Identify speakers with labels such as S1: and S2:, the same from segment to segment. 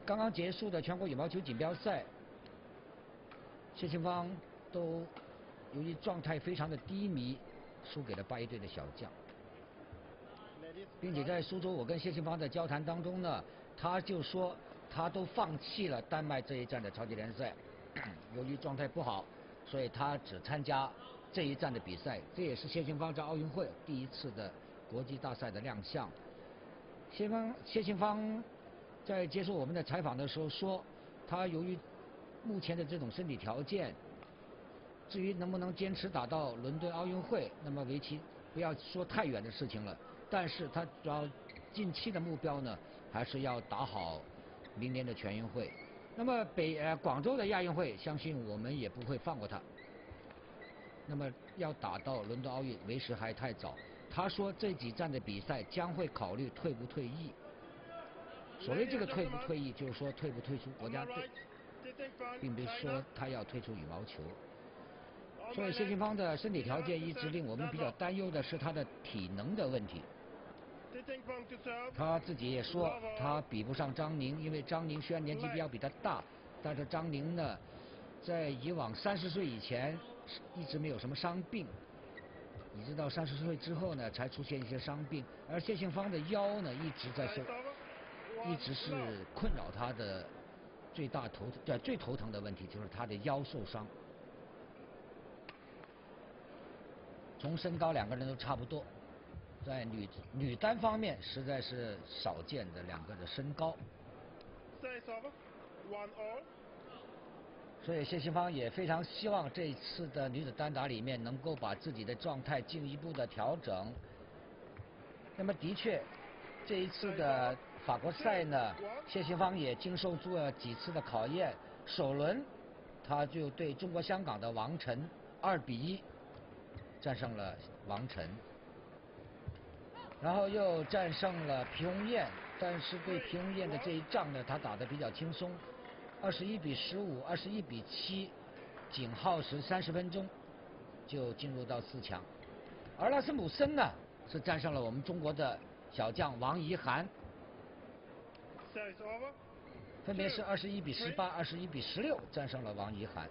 S1: 刚刚结束的全国羽毛球锦标赛，谢杏芳都由于状态非常的低迷，输给了8-1队的小将，并且在苏州我跟谢杏芳的交谈当中呢，他就说他都放弃了丹麦这一站的超级联赛，由于状态不好，所以他只参加这一站的比赛。这也是谢杏芳在奥运会第一次的国际大赛的亮相。谢杏芳在接受我们的采访的时候说，他由于目前的这种身体条件，至于能不能坚持打到伦敦奥运会，那么为期不要说太远的事情了。但是他主要近期的目标呢，还是要打好明年的全运会。那么广州的亚运会，相信我们也不会放过他。那么要打到伦敦奥运，为时还太早。他说这几站的比赛将会考虑退不退役。所谓这个退不退役，就是说退不退出国家队，并不是说他要退出羽毛球。所以谢杏芳的身体条件一直令我们比较担忧的是他的体能的问题。他自己也说他比不上张宁，因为张宁虽然年纪比他大，但是张宁呢，在以往30岁以前一直没有什么伤病，一直到30岁之后呢，才出现一些伤病。而谢杏芳的腰呢，一直是困扰他的最头疼的问题，就是他的腰受伤。从身高两个人都差不多，在女单方面实在是少见的两个的身高。所以谢杏芳也非常希望这一次的女子单打里面能够把自己的状态进一步的调整。那么的确，这一次的法国赛呢，谢杏芳也经受住了几次的考验。首轮，她就对中国香港的王晨2-1战胜了王晨，然后又战胜了皮红艳，但是对皮红艳的这一仗呢，她打得比较轻松，21-15、21-7，仅耗时30分钟就进入到4强。而拉斯姆森呢，是战胜了我们中国的小将王怡涵，分别是21-18、21-16战胜了王怡涵。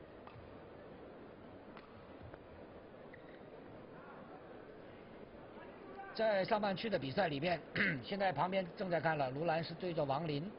S1: 在上半区的比赛里面，现在旁边正在看了，卢兰是对着王琳。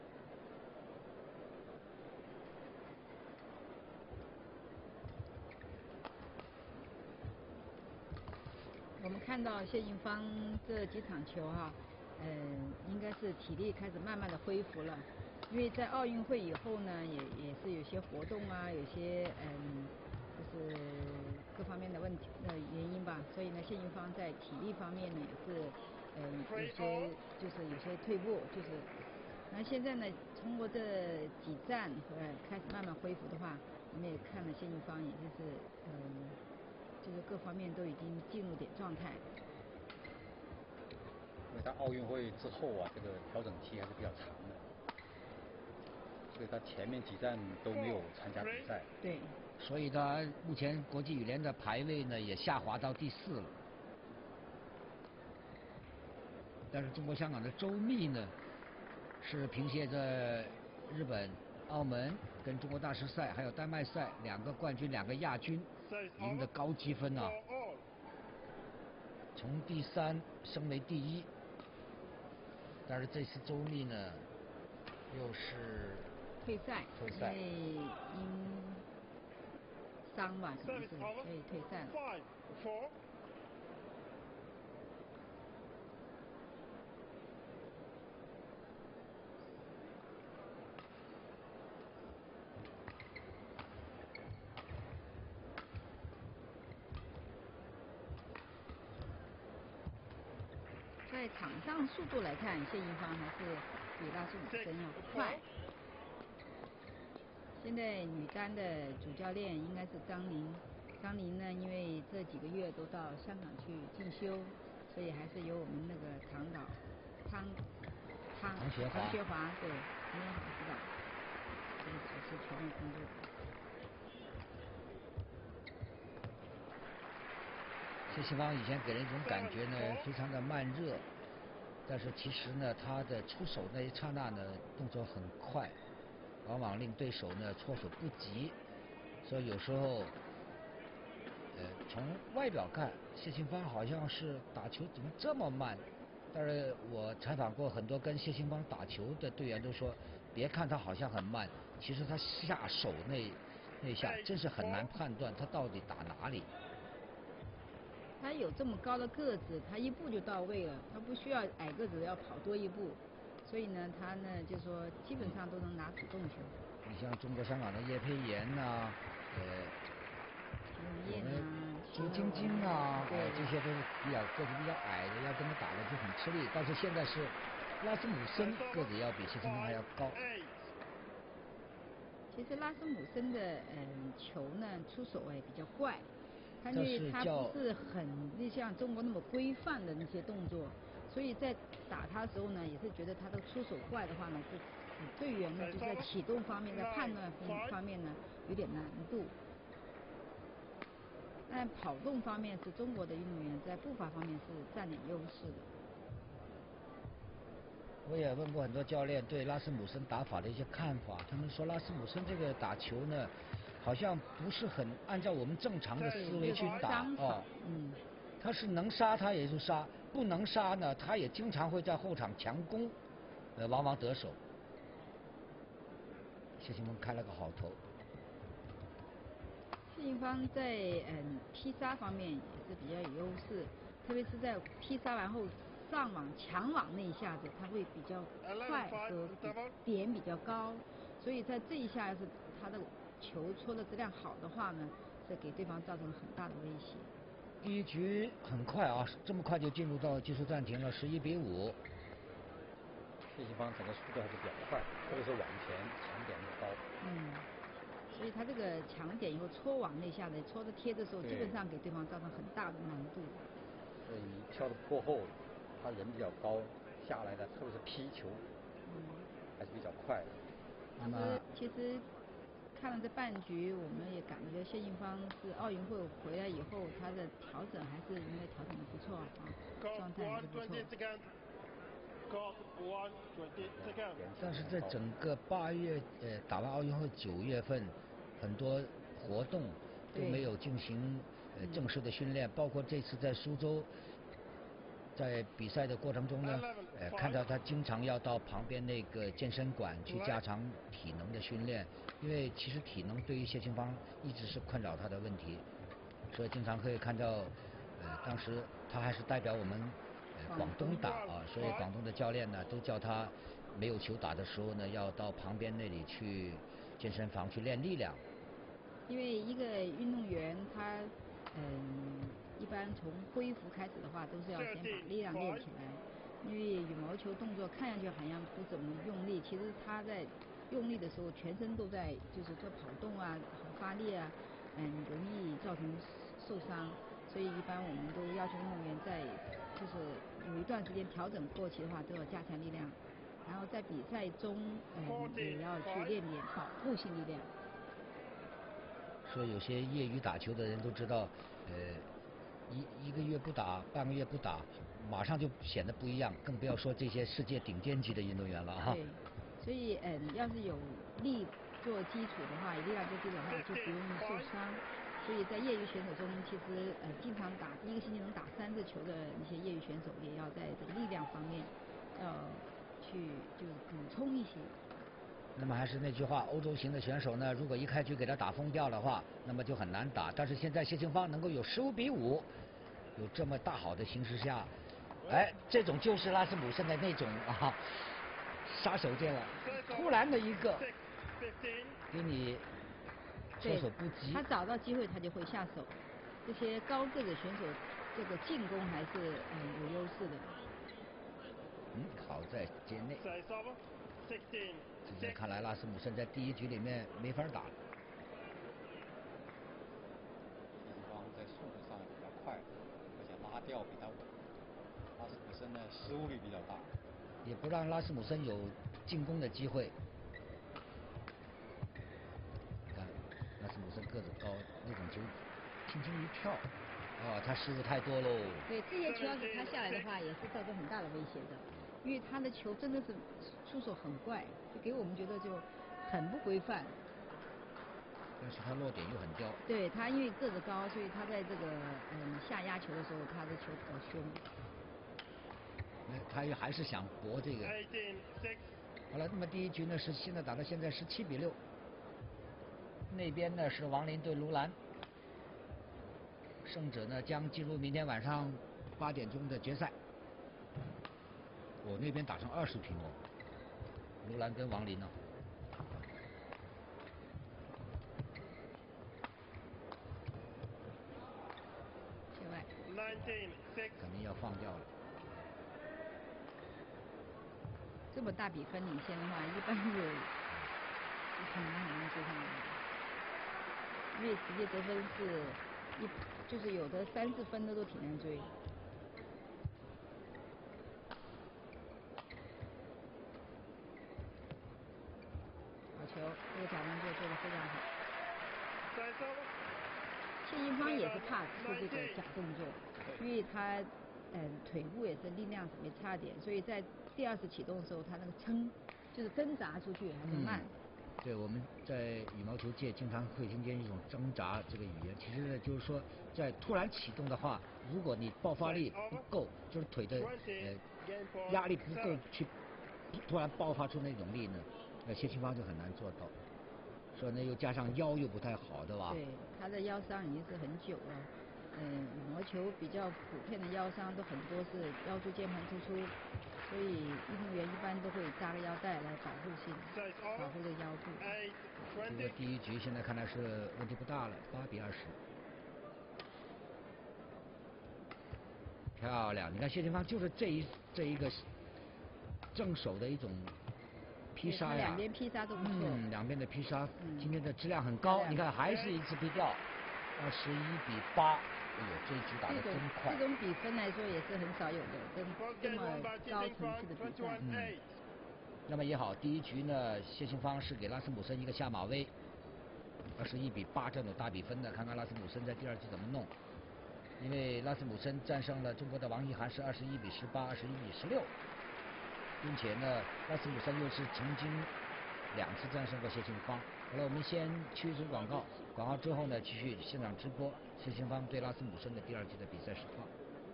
S2: 我们看到谢杏芳这几场球哈，应该是体力开始慢慢的恢复了，因为在奥运会以后呢，也是有些活动啊，有些就是各方面的原因吧，所以呢，谢杏芳在体力方面呢也是有些退步，那现在呢，通过这几站开始慢慢恢复的话，我们也看了谢杏芳，也就是各方面都已经进入点状态。
S3: 因为他奥运会之后啊，这个调整期还是比较长的，所以他前面几站都没有参加比赛。
S2: 对。
S1: 所以他目前国际羽联的排位呢也下滑到第4了。但是中国香港的周密呢，是凭借着日本、澳门跟中国大师赛还有丹麦赛2个冠军2个亚军赢得高积分啊，从第3升为第1。但是这次周密呢又是
S2: 退赛，因为因伤吧，可能是所以退赛了。在场上速度来看，谢杏芳还是比拉斯姆森要快。现在女单的主教练应该是张宁，张宁呢，因为这几个月都到香港去进修，所以还是由我们那个唐学华对很好指导，这个主持全面工作。
S1: 谢杏芳以前给人一种感觉呢，非常的慢热， 但是其实呢，他的出手那一刹那呢，动作很快，往往令对手呢措手不及。所以有时候，从外表看，谢杏芳好像是打球怎么这么慢？但是我采访过很多跟谢杏芳打球的队员都说，别看他好像很慢，其实他下手那下真是很难判断他到底打哪里。
S2: 他有这么高的个子，他一步就到位了，他不需要矮个子要跑多一步，所以呢，他呢就说基本上都能拿主动球。
S1: 你像中国香港的叶姵延呐，
S2: 秦永燕啊，
S1: 朱晶晶啊，
S2: 对，
S1: 这些都是个子比较矮的，要跟他打的就很吃力。但是现在是拉斯姆森个子要比谢杏芳还要高。
S2: 其实拉斯姆森的球呢出手比较怪，他因为他不是很像中国那么规范的那些动作，所以在打他的时候呢，也是觉得他的出手怪的话呢，是使队员呢就是在启动方面、在判断方面呢有点难度。但跑动方面是中国的运动员在步伐方面是占点优势的。
S1: 我也问过很多教练对拉斯姆森打法的一些看法，他们说拉斯姆森这个打球呢，好像不是很按照我们正常的思维去打哦。他是能杀他也就杀，不能杀呢，他也经常会在后场强攻，往往得手。谢杏芳开了个好头。
S2: 谢杏芳在劈杀方面也是比较有优势，特别是在劈杀完后上网抢网那一下子，他会比较快和点比较高，所以在这一下是他的球戳的质量好的话呢，是给对方造成很大的威胁。
S1: 第一局很快啊，这么快就进入到技术暂停了，11-5。
S3: 谢杏芳整个速度还是比较快，特别是网前抢点又高。
S2: 所以他这个抢点以后戳网那下子戳的贴的时候，基本上给对方造成很大的难度。
S3: 所以你跳的不够后，他人比较高，下来的特别是劈球，还是比较快的。
S2: 其实看了这半局，我们也感觉谢杏芳是奥运会回来以后，她的调整还是应该调整的不错啊，状态还是不错。
S1: 但是在整个8月打完奥运会9月份，很多活动都没有进行正式的训练，包括这次在苏州，在比赛的过程中呢，看到他经常要到旁边那个健身馆去加强体能的训练，因为其实体能对于谢杏芳一直是困扰他的问题，所以经常可以看到，当时他还是代表我们广东打啊，所以广东的教练呢都叫他没有球打的时候呢，要到旁边那里去健身房去练力量。
S2: 因为一个运动员他一般从恢复开始的话，都是要先把力量练起来。因为羽毛球动作看上去好像不怎么用力，其实他在用力的时候，全身都在就是做跑动啊、发力啊，容易造成受伤。所以一般我们都要求运动员在就是有一段时间调整过期的话，都要加强力量，然后在比赛中也要去练点保护性力量。
S1: 所以有些业余打球的人都知道，一个月不打，半个月不打，马上就显得不一样，更不要说这些世界顶尖级的运动员了哈。
S2: 对，所以要是有力做基础的话，力量做基础的话，就不容易受伤。所以在业余选手中，其实经常打一个星期能打3次球的那些业余选手，也要在这个力量方面要去就是补充一些。
S1: 那么还是那句话，欧洲型的选手呢，如果一开局给他打疯掉的话，那么就很难打。但是现在谢杏芳能够有15-5，有这么大好的形势下，这种就是拉斯姆森的那种杀手锏了，突然的一个给你措手不及。
S2: 他找到机会他就会下手，这些高个子选手这个进攻还是有优势的。
S1: 好在界内。现在看来拉斯姆森在第一局里面没法打了。
S3: 谢杏芳在速度上比较快，而且拉吊比他稳。拉斯姆森呢失误率比较大，
S1: 也不让拉斯姆森有进攻的机会。你看拉斯姆森个子高，那种球轻轻一跳，他失误太多喽。
S2: 对，这些球要是他下来的话，也是造成很大的威胁的。 因为他的球真的是出手很怪，就给我们觉得就很不规范。
S1: 但是他落点又很刁。
S2: 对他因为个子高，所以他在这个下压球的时候，他的球比较凶。
S1: 他还是想搏这个。好了，那么第一局呢是现在打到现在17-6，那边呢是王林对卢兰，胜者呢将进入明天晚上8点钟的决赛。我那边打成20平哦，卢兰跟王林呢。
S2: 界外。
S1: 肯定要放掉了。
S2: 这么大比分领先的话，一般是很难追上来的，因为直接得分是就是有的3、4分的都挺难追。好球，这个假动作做得非常好。谢杏芳也是怕出这个假动作，因为他腿部也是力量稍微差点，所以在第2次启动的时候，他那个撑就是挣扎出去还是慢。
S1: 对，我们在羽毛球界经常会听见一种挣扎这个语言，其实呢就是说，在突然启动的话，如果你爆发力不够，就是腿的压力不够去突然爆发出那种力呢，谢杏芳就很难做到。所以呢又加上腰又不太好，对吧？
S2: 对，他的腰伤已经是很久了。羽毛球比较普遍的腰伤都很多是腰椎间盘突出，所以运动员一般都会扎个腰带来保护这个腰部。
S1: 这个第一局现在看来是问题不大了，8-20。漂亮！你看谢杏芳就是这一个正手的一种劈杀呀，
S2: 两边劈杀都不错。
S1: 两边的劈杀，今天的质量很高。你看还是一次劈掉，21-8。哎呦，这一局打得真快。
S2: 这种比分来说也是很少有的，这么高层次的比赛。
S1: 那么也好，第一局呢，谢杏芳是给拉斯姆森一个下马威，21-8这种大比分的，看看拉斯姆森在第2局怎么弄。因为拉斯姆森战胜了中国的王一涵是21-18、21-16，并且呢，拉斯姆森又是曾经2次战胜过谢杏芳。好了，我们先去一组广告，广告之后呢，继续现场直播谢杏芳对拉斯姆森的第2局的比赛实况。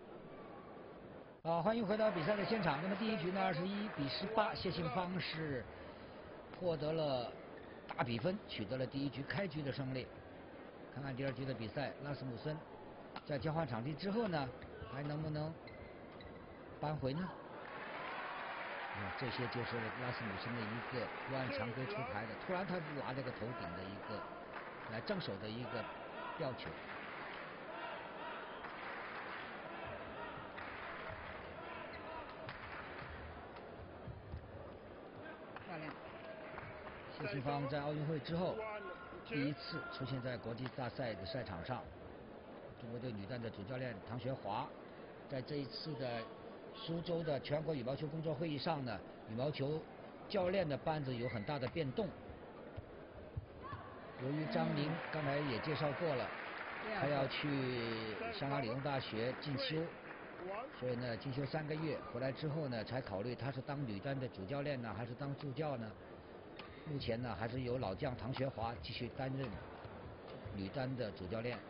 S1: 欢迎回到比赛的现场。那么第一局呢，21-18，谢杏芳是获得了大比分，取得了第一局开局的胜利。看看第2局的比赛，拉斯姆森在交换场地之后呢，还能不能扳回呢？这些就是拉斯姆森的一个不按常规出牌的，突然他拿这个头顶的一个正手的一个吊球。
S2: 漂亮。
S1: 谢杏芳在奥运会之后第1次出现在国际大赛的赛场上。中国队女单的主教练唐学华在这一次的苏州的全国羽毛球工作会议上呢，羽毛球教练的班子有很大的变动。由于张宁刚才也介绍过了，他要去香港理工大学进修，所以呢进修3个月，回来之后呢才考虑他是当女单的主教练呢，还是当助教呢？目前呢还是由老将唐学华继续担任女单的主教练。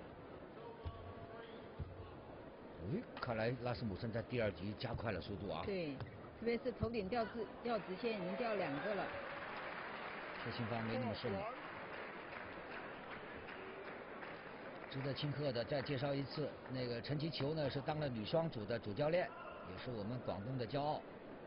S1: 看来拉斯姆森在第2局加快了速度啊。
S2: 对，特别是头顶吊直线已经吊2个了。
S1: 谢杏芳没那么顺了。值得庆贺的再介绍一次，那个陈其球呢是当了女双组的主教练，也是我们广东的骄傲。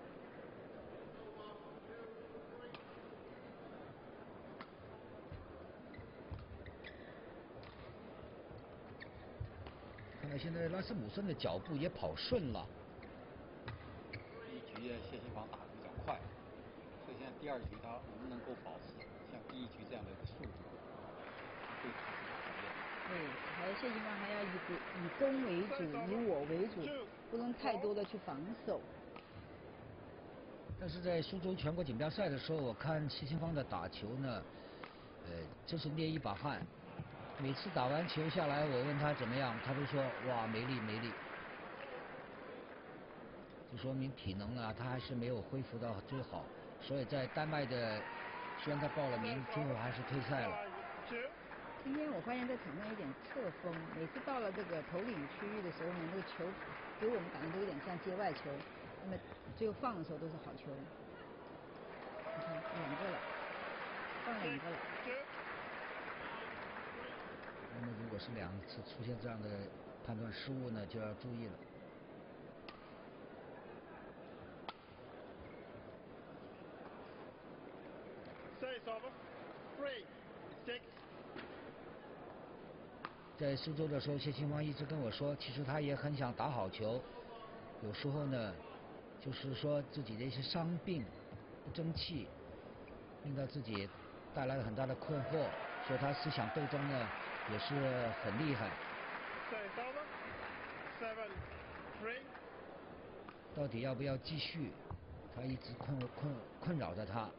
S1: 看来现在拉斯姆森的脚步也跑顺了。
S3: 第一局谢杏芳打得比较快，所以现在第2局他能不能够保持像第1局这样的一个速度，对他比较考验。
S2: 对，还有谢杏芳还要以攻为主，以我为主，不能太多的去防守。
S1: 但是在苏州全国锦标赛的时候，我看谢杏芳的打球呢，真是捏一把汗。每次打完球下来，我问他怎么样，他都说哇没力没力。 就说明体能啊，他还是没有恢复到最好，所以在丹麦的虽然他报了名，最后还是退赛了。
S2: 今天我发现在场上有点侧风，每次到了这个头领区域的时候呢，那个球给我们感觉都有点像界外球，那么最后放的时候都是好球。你看2个了，放2个了。
S1: 那么如果是2次出现这样的判断失误呢，就要注意了。在苏州的时候，谢杏芳一直跟我说，其实他也很想打好球，有时候呢，就是说自己的一些伤病、不争气，令到自己带来了很大的困惑，所以他思想斗争呢也是很厉害。到底要不要继续？他一直困扰着他，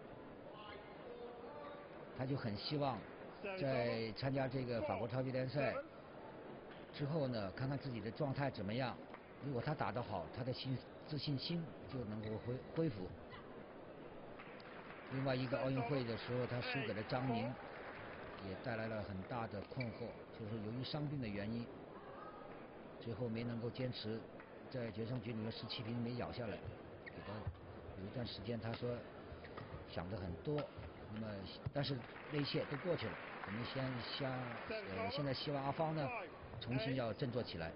S1: 他就很希望在参加这个法国超级联赛之后呢，看看自己的状态怎么样。如果他打得好，他的自信心就能够恢复。另外一个奥运会的时候，他输给了张宁，也带来了很大的困惑，就是由于伤病的原因，最后没能够坚持在决胜局里面17平没咬下来，给他有一段时间他说想得很多，那么但是那一切都过去了。我们现在希望阿芳呢重新要振作起来。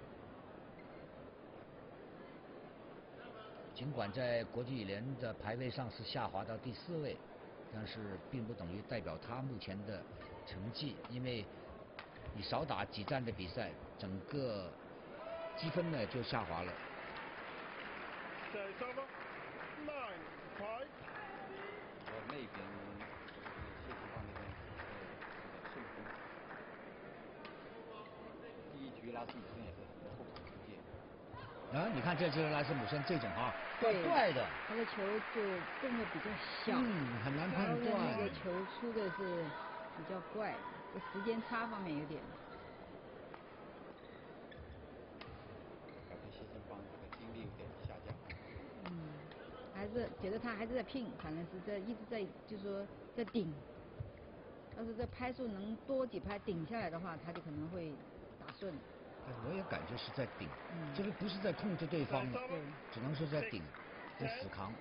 S1: 尽管在国际羽联的排位上是下滑到第4位，但是并不等于代表他目前的成绩，因为你少打几站的比赛，整个积分呢就下滑了。
S3: 那边谢杏芳那边顺风，第1局拉斯姆森也是很后场出界。
S1: 你看这就是拉斯姆森这种啊，
S2: 对，
S1: 怪的，
S2: 他的球就动的比较小，
S1: 很难判断。
S2: 然后那个球出的是比较怪，时间差方面有点。
S3: 感觉谢杏芳这个精力有点下降。
S2: 还是觉得他还是在拼，反正是一直在，就是说在顶。要是这拍数能多几拍顶下来的话，他就可能会打顺。
S1: 我也感觉是在顶，这个不是在控制对方了，只能是在顶，在死扛。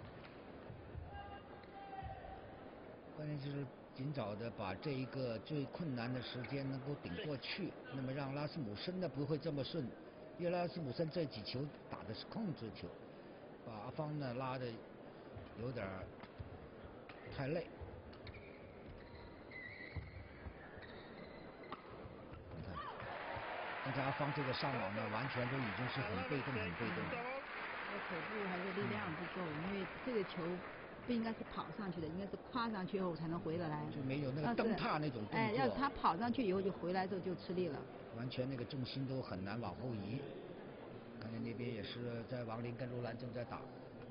S1: 关键就是尽早的把这一个最困难的时间能够顶过去，那么让拉斯姆森呢不会这么顺，因为拉斯姆森这几球打的是控制球，把阿芳呢拉的有点太累。你看，但是阿芳这个上网呢，完全都已经是很被动。
S2: 腿部还是力量不够，因为这个球不应该是跑上去的，应该是跨上去后才能回得来。
S1: 就没有那个蹬踏那种动作。
S2: 要是他跑上去以后就回来之后就吃力了。
S1: 完全那个重心都很难往后移。看见那边也是在王琳跟罗兰正在打。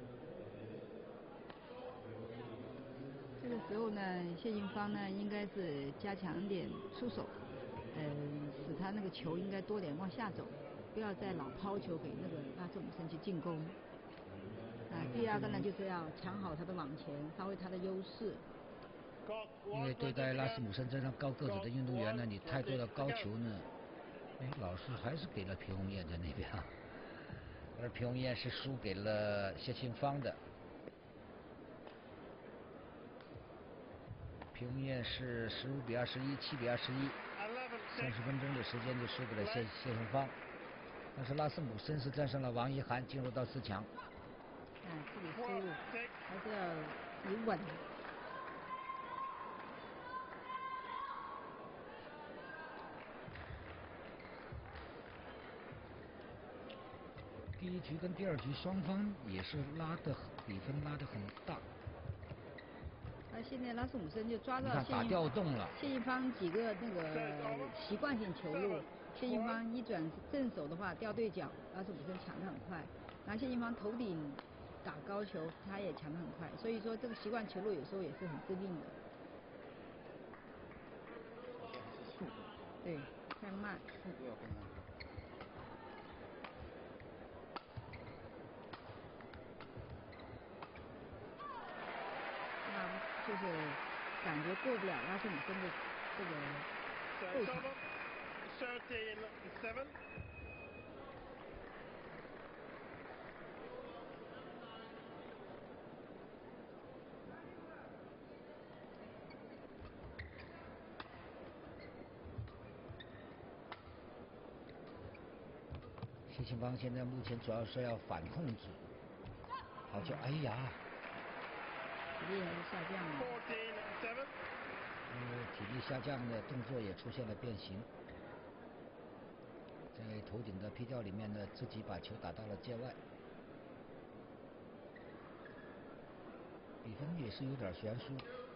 S2: 这个时候呢，谢杏芳呢应该是加强点出手，使他那个球应该多点往下走，不要再老抛球给那个拉斯姆森去进攻。第二个呢就是要抢好他的网前，发挥他的优势。
S1: 因为对待拉斯姆森这样高个子的运动员呢，你太多的高球呢，老是还是给了皮红叶在那边啊，而皮红叶是输给了谢杏芳的。皮红叶是15比21、7比21，30分钟的时间就输给了谢杏芳。但是拉斯姆森是战胜了王一涵，进入到4强。
S2: 这里输入还是要以稳。
S1: 第1局跟第2局双方也是比分拉得很大。
S2: 现在拉斯姆森就抓到
S1: 打调动了
S2: 谢杏芳几个那个习惯性球路，谢杏芳一转正手的话掉对角，拉斯姆森抢得很快。然后谢杏芳头顶打高球，他也抢得很快，所以说这个习惯球路有时候也是很致命的。对，太慢。
S3: 速度要跟上去。
S2: 感觉过不了拉斯姆森的这个后场。
S4: 13-7.
S1: 谢杏芳现在目前主要是要反控制，好球，哎呀，
S2: 体力还是下降了。
S4: 14-7.
S1: 体力下降的动作也出现了变形，在头顶的劈吊里面呢，自己把球打到了界外，比分也是有点悬殊，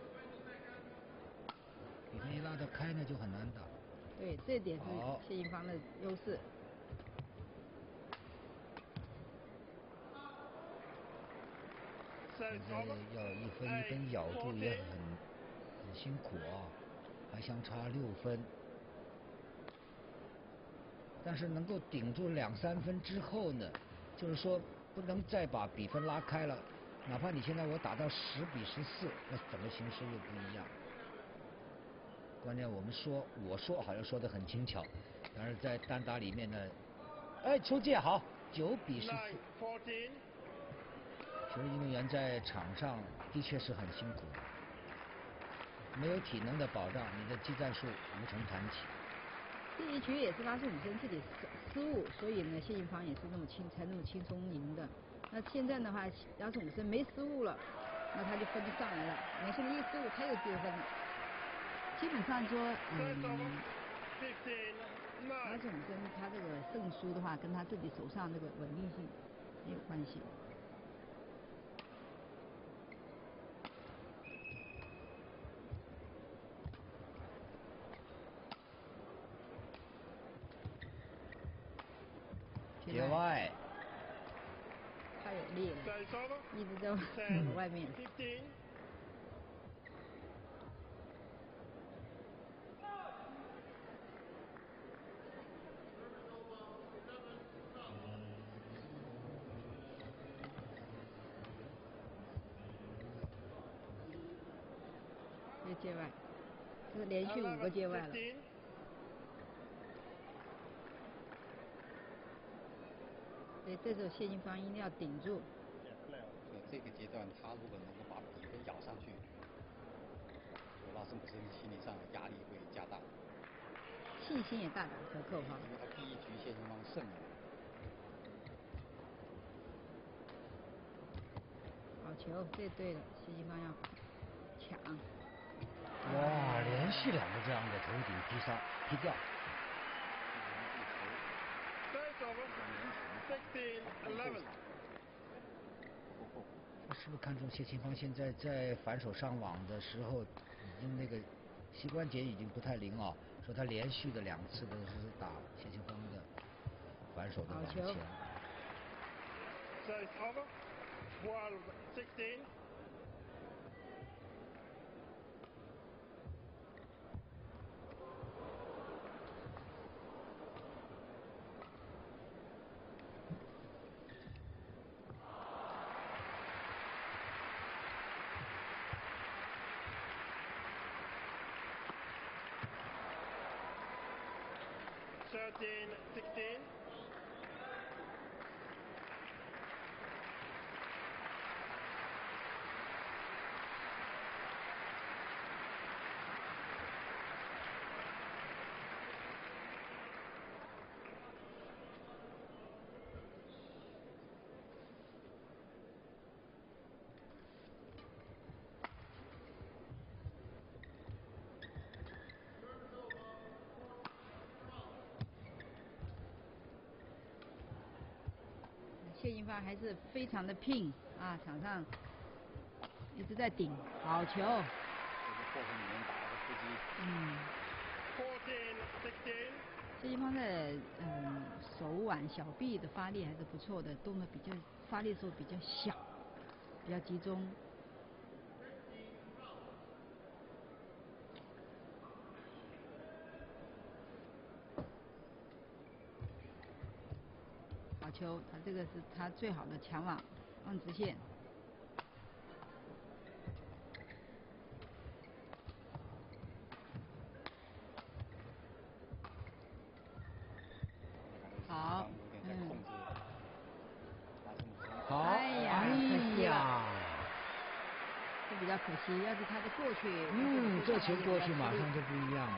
S1: 比分一拉得开呢就很难打。
S2: 对，这点是
S1: 好
S2: 谢杏芳的优势。
S1: 现在要一分一分咬住也很辛苦啊，还相差6分。但是能够顶住2-3分之后呢，就是说不能再把比分拉开了，哪怕你现在我打到10-14，那整个形势又不一样。关键我说好像说得很轻巧，但是在单打里面呢，哎，出界好，9-14。球运动员在场上的确是很辛苦，没有体能的保障，你的技战术无从谈起。
S2: 第一局也是拉斯姆森自己失误，所以呢，谢杏芳也是那么轻松赢的。那现在的话，拉斯姆森没失误了，那他就分就上来了。你看现在一失误，他又丢分了。基本上说，拉斯姆森他这个胜输的话，跟他自己手上这个稳定性没有关系。
S1: 界外，
S2: 太有力了，一直在外面。这个界外，这是连续5个界外了。所以这时候谢杏芳一定要顶住。
S3: 所以这个阶段，他如果能够把比分咬上去，拉斯姆森心理上的压力会加大，
S2: 信心也大打折扣哈。
S3: 因为他第一局谢杏芳胜了。
S2: 好球，这对了，谢杏芳要抢。
S1: 哇，连续2个这样的头顶劈吊。是不是看出谢杏芳现在在反手上网的时候，已经那个膝关节已经不太灵啊？说他连续的2次都是打谢杏芳的反手的网前。
S4: 13-16.
S2: 谢杏芳还是非常的拼啊，场上一直在顶，好球。
S3: 这个过程里面打的突击。
S4: 14-16.
S2: 谢杏芳在手腕、小臂的发力还是不错的，动的发力的时候比较小，比较集中。好球，他这个是他最好的抢网，望直线。 惜，要是他的过去，
S1: 这球过去马上就不一样了，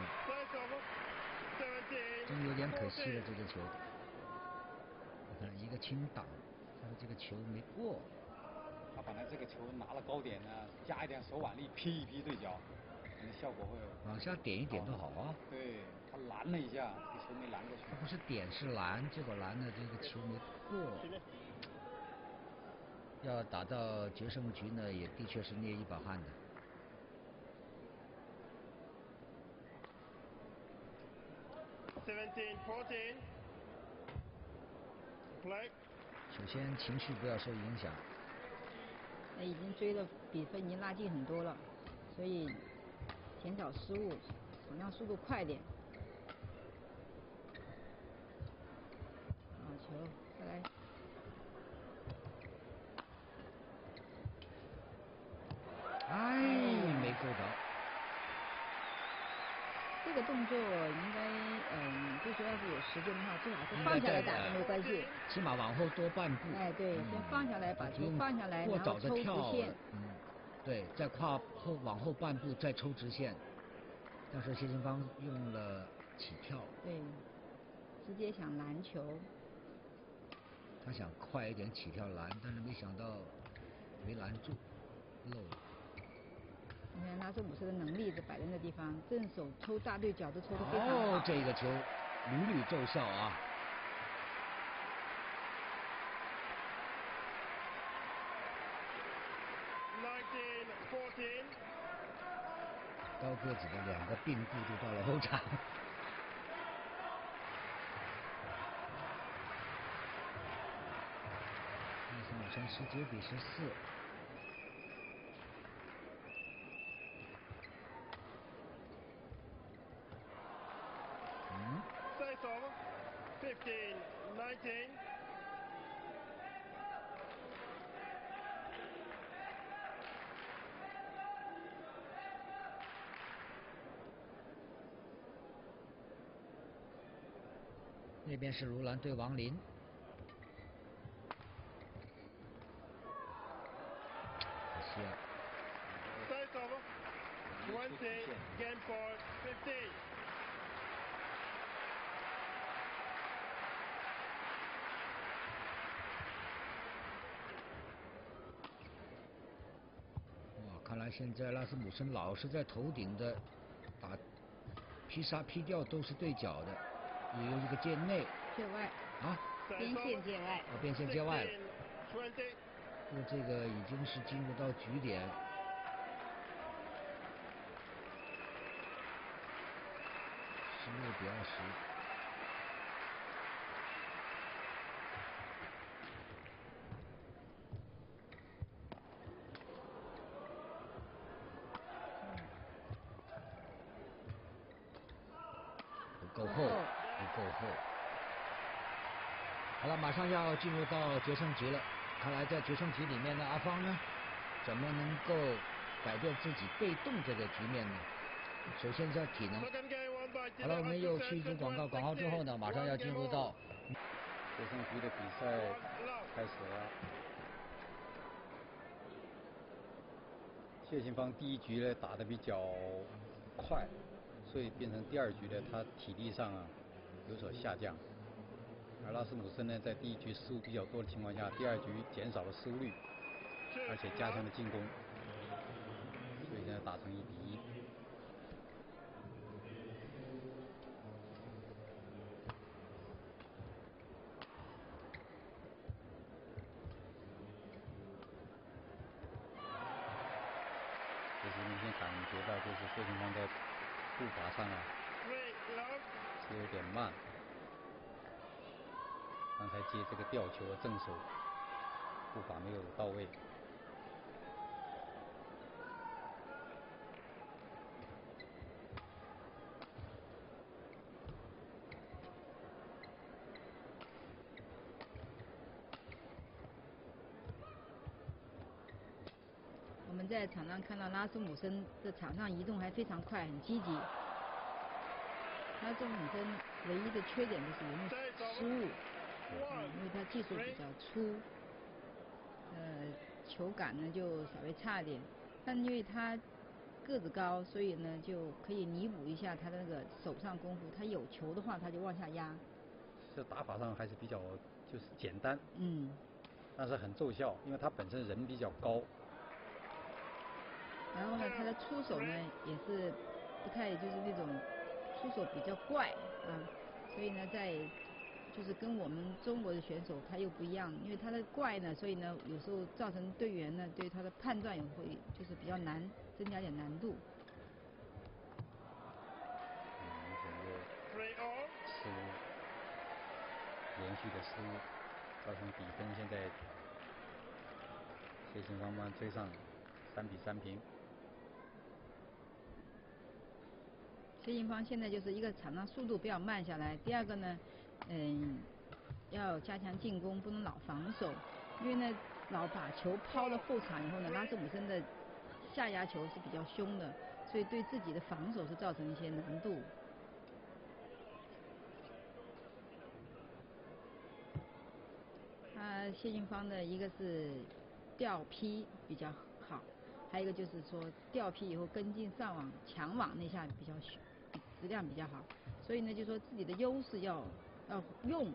S1: 真有点可惜了这个球。你看一个轻挡，但是这个球没过。
S3: 他本来这个球拿了高点呢，加一点手腕力劈一劈对角，可能效果会
S1: 往下点一点都好啊。
S3: 对，他拦了一下，这个球没拦过去。
S1: 他不是点是拦，结果拦的这个球没过。要打到决胜局呢，也的确是捏一把汗的。首先情绪不要受影响。
S2: 已经追的比分已经拉近很多了，所以减少失误，场上速度快点。好球，再来。
S1: 没够着。
S2: 这个动作应该，就说要是有时间的话，最好是放下来打都没关系。
S1: 起码往后多半步。
S2: 对，先放下来，把球放下来，然后抽直线。
S1: 对，再往后半步再抽直线。但是谢杏芳用了起跳。对，
S2: 直接想拦球。
S1: 他想快一点起跳拦，但是没想到没拦住，漏了。
S2: 你看拉斯姆斯的能力是摆在那地方，正手抽大对角都抽得非常好。
S1: 这个球屡屡奏效啊！高个子的两个并步就到了后场。那是马上19-14。
S4: 15-19。
S1: 那边是如兰对王林。可惜了。
S4: 20, game point 15。
S1: 看来现在拉斯姆森老是在头顶的打劈杀劈掉都是对角的，也有一个界内
S2: 界外
S1: 啊，
S2: 边线界外，
S1: 边线界外了。这个已经是进入到局点。16-20。不够厚。好了，马上要进入到决胜局了。看来在决胜局里面呢，阿方呢，怎么能够改变自己被动这个局面呢？首先是要体能。好了，我们又去一组广告，广告之后呢，马上要进入到
S3: 决胜局的比赛开始了。谢杏芳第一局呢打得比较快。所以变成第二局呢，他体力上有所下降。而拉斯姆森呢，在第一局失误比较多的情况下，第二局减少了失误率，而且加强了进攻，所以现在打成1-1。就是明显感觉到，就是谢杏芳在步伐上是有点慢。刚才接这个吊球的正手步伐没有到位。
S2: 我们在场上看到拉斯姆森的场上移动还非常快，很积极。拉斯姆森唯一的缺点就是容易失误，因为他技术比较粗，球感呢就稍微差点。 但因为他个子高，所以呢就可以弥补一下他的那个手上功夫。他有球的话，他就往下压。
S3: 这打法上还是比较就是简单，但是很奏效，因为他本身人比较高。
S2: 然后呢，他的出手呢也是不太就是那种出手比较怪啊，所以呢就是跟我们中国的选手他又不一样，因为他的怪呢，所以呢有时候造成队员呢对他的判断也会就是比较难，增加点难度。
S3: 失误，连续的失误，造成比分现在谢杏芳慢慢追上3-3平。
S2: 谢杏芳现在就是一个场上速度不要慢下来，第二个呢，要加强进攻，不能老防守，因为呢老把球抛到后场以后呢，拉斯姆森的下压球是比较凶的，所以对自己的防守是造成一些难度。谢杏芳的一个是吊劈比较好，还有一个就是说吊劈以后跟进上网抢网那下比较质量比较好，所以呢就说自己的优势要用。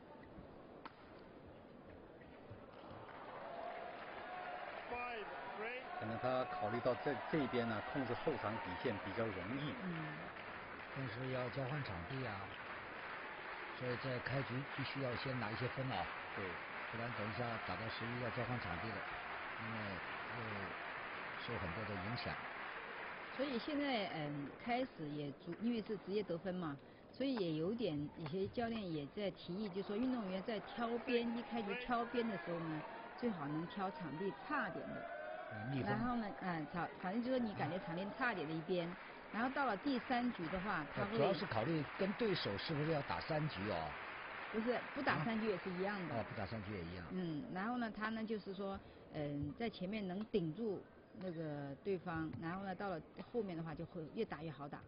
S3: 可能他考虑到这一边呢，控制后场底线比较容易。
S1: 但是要交换场地啊，所以在开局必须要先拿一些分啊。
S3: 对，
S1: 不然等一下打到11要交换场地了，因为会受很多的影响。
S2: 所以现在开始也因为是职业得分嘛，所以也有些教练也在提议，就说运动员在挑边一开局挑边的时候呢，最好能挑场地差点的。然后呢，反正就是你感觉场地差点的一边，然后到了第3局的话，他会
S1: 主要是考虑跟对手是不是要打3局哦。
S2: 不是，不打3局也是一样的。
S1: 不打3局也一样。
S2: 然后呢，他呢就是说，在前面能顶住那个对方，然后呢到了后面的话就会越打越好打。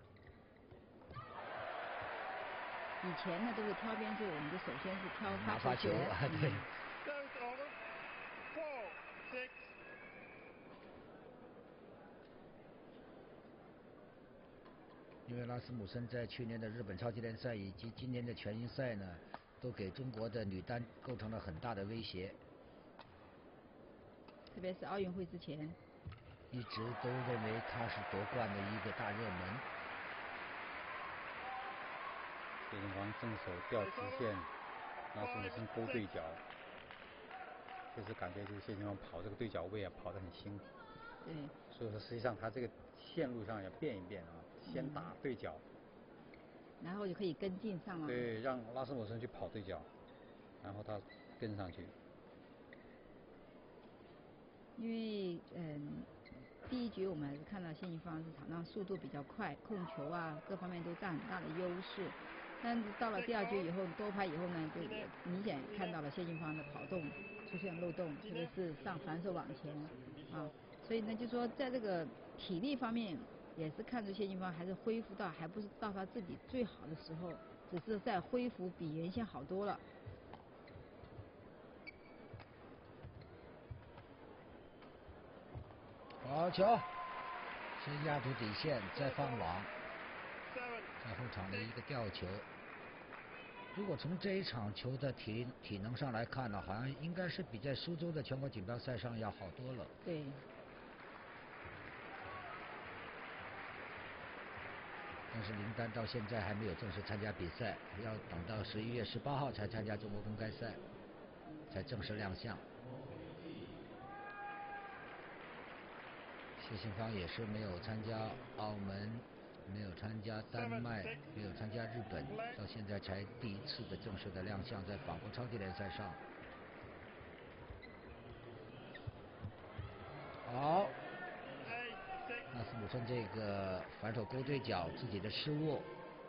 S2: 以前呢都是挑边，就我们就首先是挑发球权。
S1: 对。因为拉斯姆森在去年的日本超级联赛以及今年的全英赛呢，都给中国的女单构成了很大的威胁。
S2: 特别是奥运会之前，
S1: 一直都认为他是夺冠的一个大热门。
S3: 谢杏芳正手吊直线，拉斯姆森勾对角，确实感觉这个谢杏芳跑这个对角位啊，跑得很辛苦。
S2: 对。
S3: 所以说实际上他这个线路上要变一变啊，先打对角，
S2: 然后就可以跟进上了。
S3: 对，让拉斯姆森去跑对角，然后他跟上去。
S2: 因为第1局我们还是看到谢杏芳是场上速度比较快，控球啊各方面都占很大的优势。但是到了第2局以后多拍以后呢，就明显看到了谢杏芳的跑动出现漏洞，特别是上反手网前啊，所以呢就说在这个体力方面也是看出谢杏芳还是恢复到还不是到她自己最好的时候，只是在恢复比原先好多了。
S1: 好球，先压住底线，再放网，在后场的一个吊球。如果从这一场球的体能上来看呢，好像应该是比在苏州的全国锦标赛上要好多了。
S2: 对。
S1: 但是林丹到现在还没有正式参加比赛，要等到11月18号才参加中国公开赛，才正式亮相。谢杏芳也是没有参加澳门，没有参加丹麦，没有参加日本，到现在才第1次的正式的亮相在法国超级联赛上。好，拉斯姆森这个反手勾对角，自己的失误，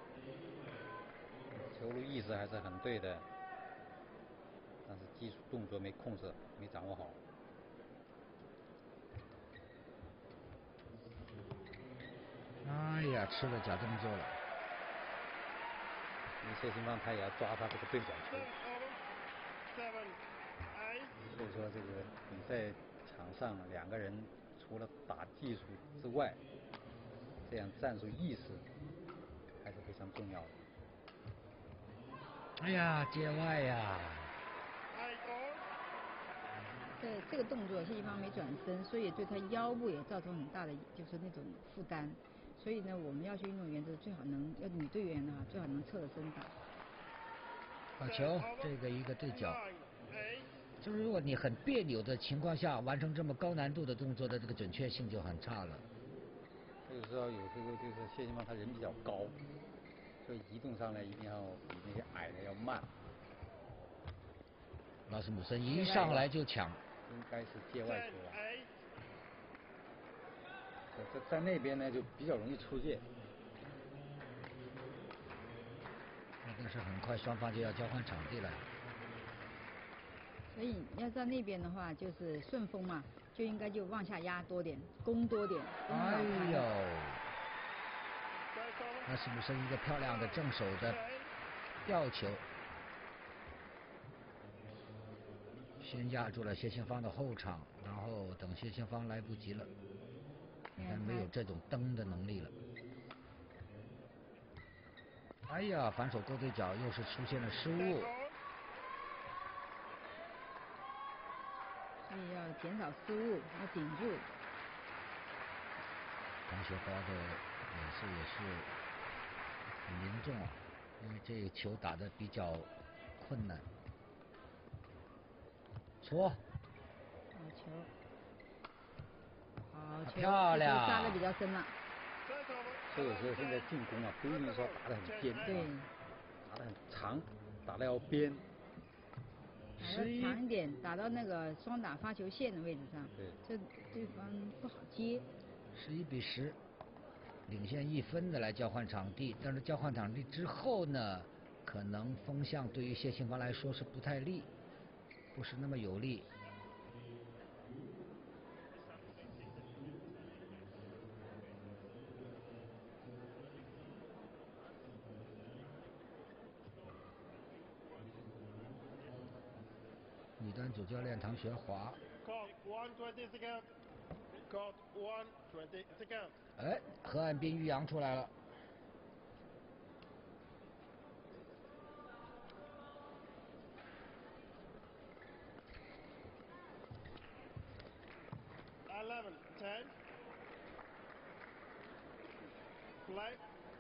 S3: 球路意识还是很对的，但是基础动作没控制，没掌握好。
S1: 哎呀，吃了假动作了。
S3: 因为谢杏芳他也要抓他这个对角球，所以说这个比赛场上2个人除了打技术之外，这样战术意识还是非常重要的。
S1: 哎呀，界外呀！
S4: 8 all.
S2: 这个动作谢杏芳没转身，所以对她腰部也造成很大的就是那种负担。所以呢，我们要求运动员就是最好能，要女队员呢最好能侧着身打。
S1: 好球，这个一个对角。
S4: 9 8.
S1: 就是如果你很别扭的情况下完成这么高难度的动作的这个准确性就很差了。
S3: 有时候就是谢杏芳她人比较高，所以移动上来一定要比那些矮的要慢。
S1: 拉斯姆森一上来就抢，
S3: 应该是界外球
S4: 10
S3: 了。
S4: 8.
S3: 在那边呢就比较容易出界。
S1: 但是很快双方就要交换场地了。
S2: 所以要在那边的话，就是顺风嘛，就应该就往下压多点，攻多点，攻老
S1: 哎
S2: 盘。
S1: 呦，
S4: First over.
S1: 拉斯姆森一个漂亮的正手的
S4: 10.
S1: 吊球，先压住了谢杏芳的后场，然后等谢杏芳来不及了，但没有这种蹬的能力了。哎呀，反手勾对角又是出现了失
S4: 10
S1: 误。
S4: all.
S2: 所以要减少失误，要顶住。
S1: 唐学花的也是很严重啊，因为这个球打得比较困难。搓，
S2: 好球，好球，
S1: 漂亮，
S2: 杀的比较深了。
S4: First over.
S3: 所以有时候现在进攻啊，不一定说打得很边，
S2: 对，
S3: 打得很长，打得要边。
S2: 打到长一点，打到那个双打发球线的位置上，
S3: 对，
S2: 这对方不好接。
S1: 11比10，领先1分的来交换场地，但是交换场地之后呢，可能风向对于谢杏芳来说是不太利，不是那么有利。女单主教练唐学华。
S4: Clock 1:20 to go. Clock 1:20 to go.
S1: 哎，何岸斌、玉阳出来了。
S4: 11-10. Play.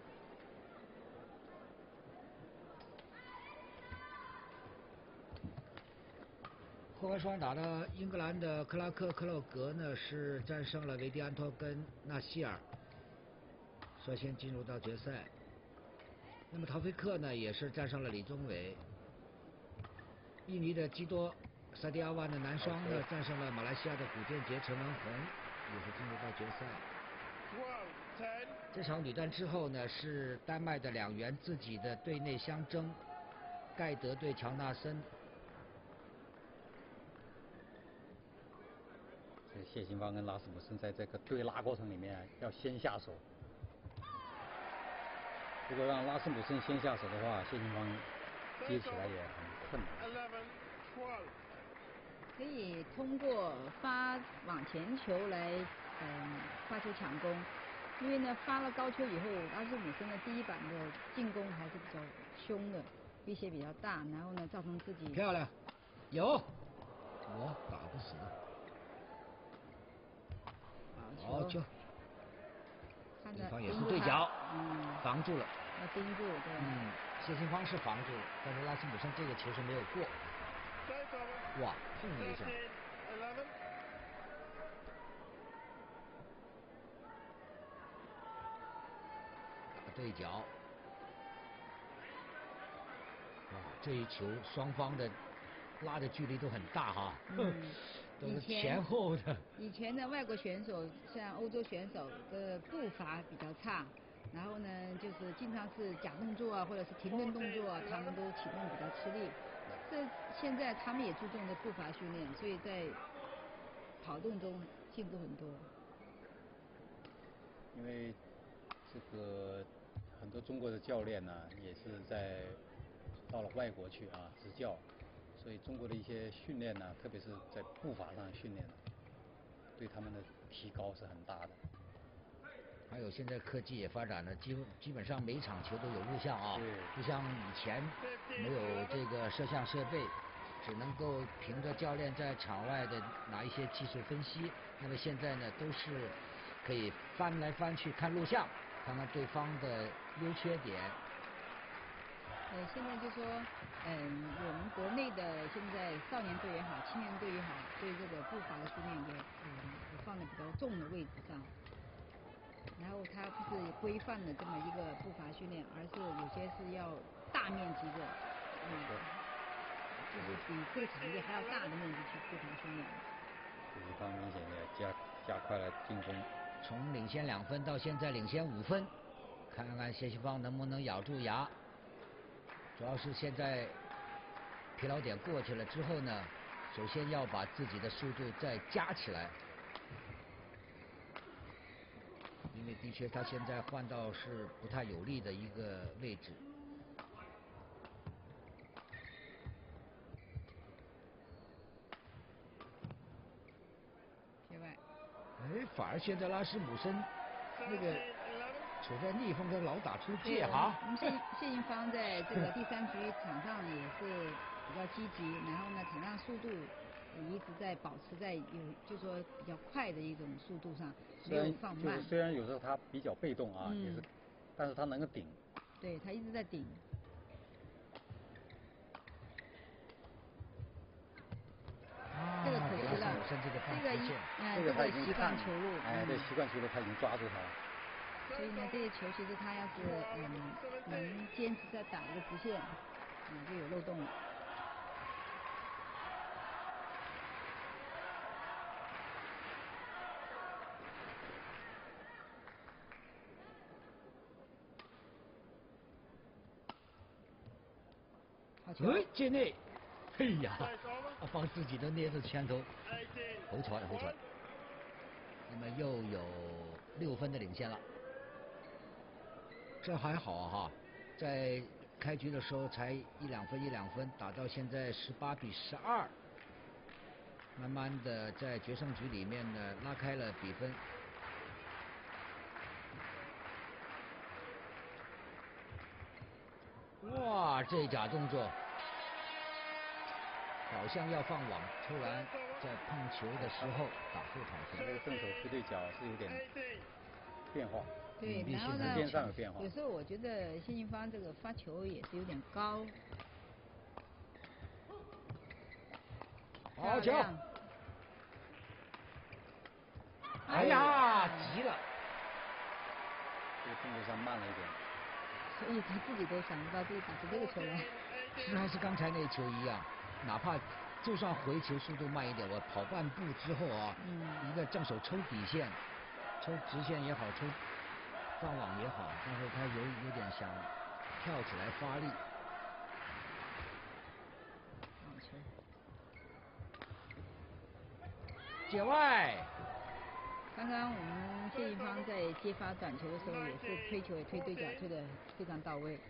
S1: 混合双打的英格兰的克拉克·克洛格呢是战胜了维迪安托跟纳希尔，率先进入到决赛。那么陶菲克呢也是战胜了李宗伟。印尼的基多萨迪亚万的男双呢战胜了马来西亚的古建杰陈文宏，也是进入到决赛。
S4: 12-10.
S1: 这场女单之后呢，是丹麦的2员自己的队内相争，盖德对乔纳森。
S3: 这谢杏芳跟拉斯姆森在这个对拉过程里面要先下手。如果让拉斯姆森先下手的话，谢杏芳接起来也很困难。
S4: 11-12.
S2: 可以通过发往前球来发球抢攻，因为呢发了高球以后，拉斯姆森的第一板的进攻还是比较凶的，威胁比较大，然后呢造成自己
S1: 漂亮，有，我打不死。好球，对方也是对角，防住了。
S2: 要盯住，对。
S1: 谢杏芳是防住了，但是拉斯姆森这个球是没有过。
S4: First over.
S1: 哇，碰了一下。
S4: 13-11.
S1: 打对角。哇，这一球双方的拉的距离都很大哈。都是前后的。
S2: 以前的外国选手，像欧洲选手的步伐比较差，然后呢，就是经常是假动作啊，或者是停顿动作啊，他们都启动比较吃力。这现在他们也注重的步伐训练，所以在跑动中进步很多。
S3: 因为这个很多中国的教练呢，也是到了外国去啊执教。 所以中国的一些训练呢，特别是在步伐上训练，对他们的提高是很大的。
S1: 还有现在科技也发展了，基本上每一场球都有录像啊，不像以前没有这个摄像设备，只能够凭着教练在场外的拿一些技术分析。那么现在呢，都是可以翻来翻去看录像，看看对方的优缺点。
S2: 现在就说，我们国内的现在少年队也好，青年队也好，对这个步伐的训练也放在比较重的位置上。然后它不是规范的这么一个步伐训练，而是有些是要大面积的，就是比这个场地还要大的面积去步伐训练。
S3: 就是他明显也加快了进攻，
S1: 从领先2分到现在领先5分，看看谢西芳能不能咬住牙。主要是现在疲劳点过去了之后呢，首先要把自己的速度再加起来。因为的确他现在换到是不太有利的一个位置。
S2: 撇外。
S1: 反而现在拉斯姆森那个处在逆风的老打出界哈。
S2: 我们谢杏芳在这个第3局场上也是比较积极，然后呢场上速度一直在保持在就说比较快的一种速度上，没有放慢。
S3: 虽然有时候他比较被动啊，也是，但是他能够顶。
S2: 对，他一直在顶。这个可惜了，这个习惯球路，
S3: 对，习惯球路他已经抓住他了。
S2: 所以呢，这些球其实他要是能坚持在打一个直线，就有漏洞了。
S1: 界内，哎呀，帮自己都捏住拳头，好彩好彩。那么又有6分的领先了，这还好哈，在开局的时候才1、2分1、2分，打到现在18比12，慢慢的在决胜局里面呢拉开了比分。哇，这假动作好像要放网，突然在碰球的时候打后场球。
S3: 这个正手推对角是有点变化，
S2: 对，然后呢，
S3: 时间上有变化。
S2: 有时候我觉得谢杏芳这个发球也是有点高。
S1: 好球！哎呀，急了，
S3: 这个动作上慢了一点。
S2: 所以他自己都想不到自己打出这个球来。
S1: 其实还是刚才那球一样，哪怕就算回球速度慢一点，我跑半步之后啊，一个正手抽底线、抽直线也好，抽放网也好，但是他有点想跳起来发力。
S2: 好球！
S1: 界外。
S2: 刚刚我们谢杏芳在接发短球的时候，也是推球也推对角，推得非常到位。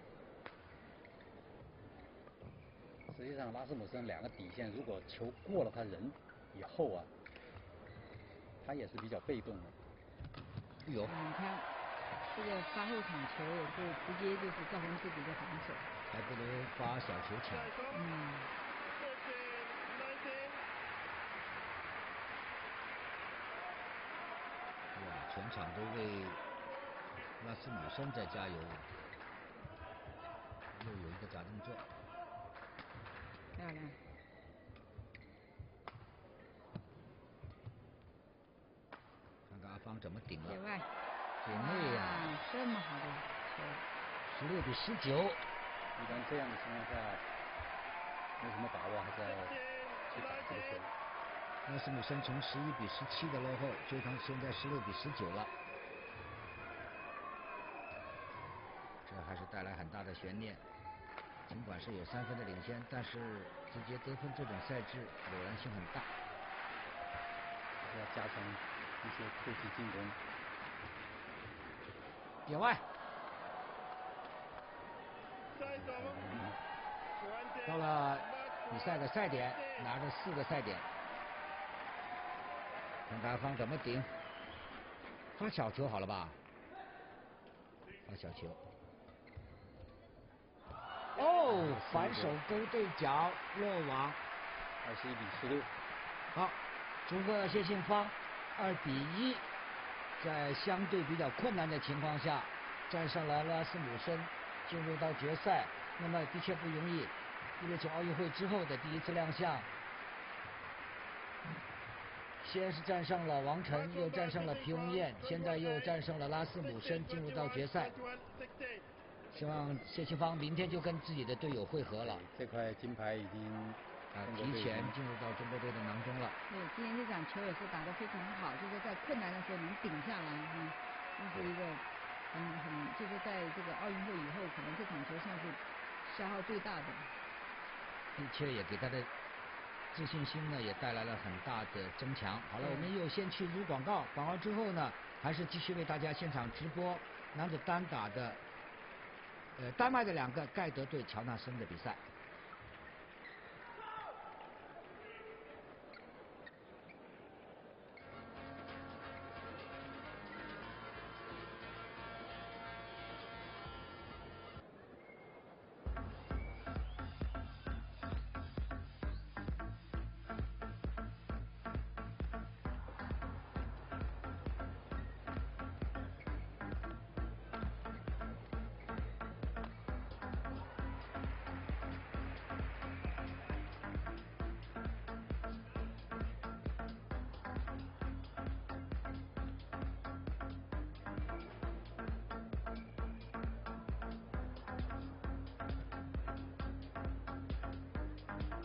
S3: 实际上，拉斯姆森2个底线，如果球过了他人以后啊，他也是比较被动的。
S1: 有。
S2: 你看，这个发后场球也是直接就是造成自己的防守。
S1: 还不如发小球强。哇，全场都为拉斯姆森在加油。又有一个假动作。
S2: 漂亮。
S1: 看看阿芳怎么顶了。
S2: 界外。
S1: 界内呀，
S2: 这么好的球。
S1: 16比19。
S3: 一般这样的情况下，没什么把握，还是要去打这个球。
S1: 拉斯姆森从11比17的落后，追成现在16比19了。这还是带来很大的悬念。尽管是有3分的领先，但是直接得分这种赛制偶然性很大。
S3: 要加强一些突击进攻。
S1: 界外。到了比赛的赛点，拿着4个赛点。 看看方怎么顶，发小球好了吧？发小球。哦，反手勾对角落网。
S3: 21-16。
S1: 好，祝贺谢杏芳2-1，在相对比较困难的情况下战胜了拉斯姆森，进入到决赛。那么的确不容易，因为从奥运会之后的第一次亮相，先是战胜了王晨，又战胜了皮红艳，现在又战胜了拉斯姆森，进入到决赛。希望谢杏芳明天就跟自己的队友会合了。
S3: 这块金牌已经
S1: 提前进入到中国队的囊中了。
S2: 对，今天这场球也是打得非常好，就是在困难的时候能顶下来，这是一个就是在这个奥运会以后，可能这场球算是消耗最大的。
S1: 的确也给他的自信心呢也带来了很大的增强。好了，我们又先去录广告，广告之后呢，还是继续为大家现场直播男子单打的丹麦的2个盖德对乔纳森的比赛。